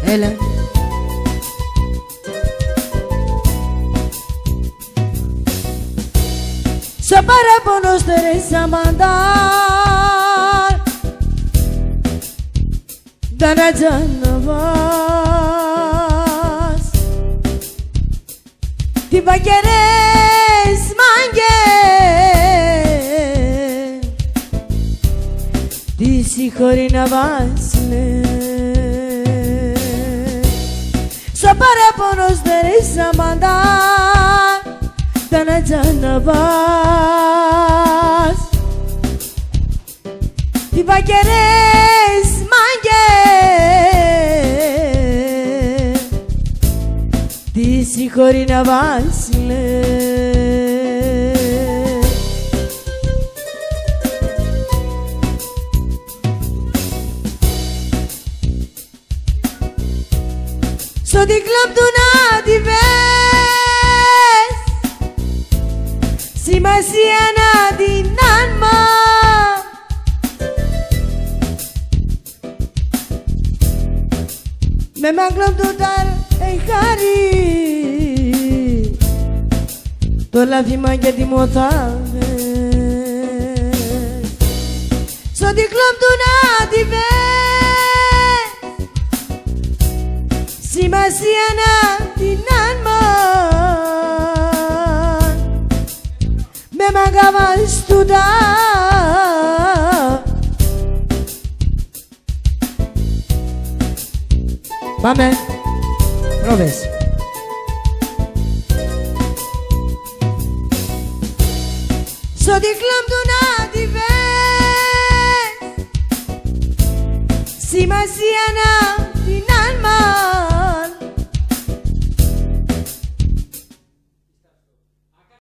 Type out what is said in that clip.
Έλα. Σε παράπονο στερέσα μαντάρ δεν ατζαναβάς τι βαγγερές μάγκες τι συγχωρεί να βάσλε σε παράπονο στερέσα μαντάρ δεν ατζαναβάς τι βαγγερές μάγκες τι συγχωρεί να βάσλε στο δικλόπ του να τη βες σημασία να την άνμα με μάγκλοπ του ταρ χάρη το λάθημα και τη μοθάβε στο δικλόπ του να τη βες σημασία να την άνμα με μαγκάβας του τα πάμε πρόβες στο δικλόπ του να τη βες σημασία να την άνμα